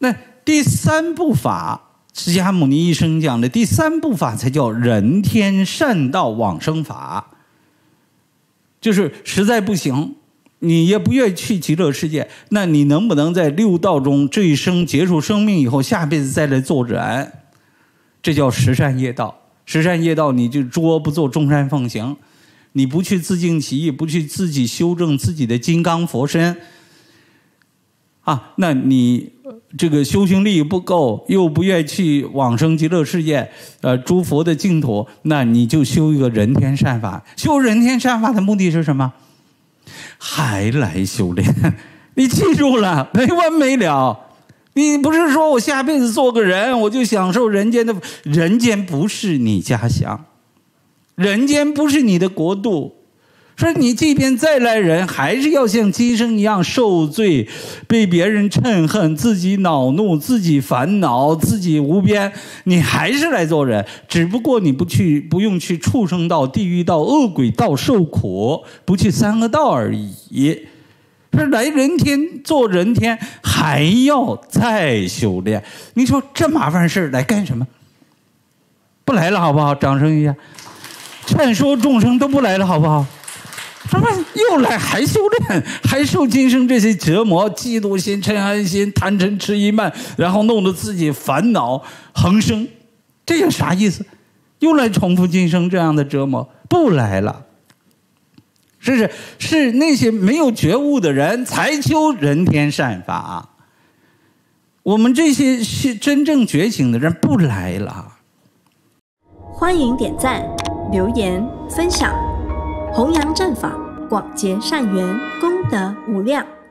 那第三部法，释迦牟尼一生讲的第三部法才叫人天善道往生法。就是实在不行，你也不愿意去极乐世界，那你能不能在六道中这一生结束生命以后，下辈子再来做人？这叫十善业道。十善业道，你就诸恶不作，众善奉行，你不去自净其意，不去自己修正自己的金刚佛身啊，那你这个修行力不够，又不愿意去往生极乐世界，诸佛的净土，那你就修一个人天善法。修人天善法的目的是什么？还来修炼，你记住了，没完没了。你不是说我下辈子做个人，我就享受人间的，人间不是你家乡，人间不是你的国度。说你即便再来人，还是要像今生一样受罪，被别人嗔恨，自己恼怒，自己烦恼，自己无边，你还是来做人，只不过你不用去畜生道、地狱道、恶鬼道受苦，不去三恶道而已。说来人天做人天，还要再修炼，你说这麻烦事来干什么？不来了好不好？掌声一下。劝说众生都不来了好不好？什么又来还修炼，还受今生这些折磨，嫉妒心、嗔恨心、贪嗔痴疑慢，然后弄得自己烦恼横生，这有啥意思？又来重复今生这样的折磨，不来了。是那些没有觉悟的人才修人天善法，我们这些是真正觉醒的人不来了。 欢迎点赞、留言、分享，弘扬正法，广结善缘，功德无量。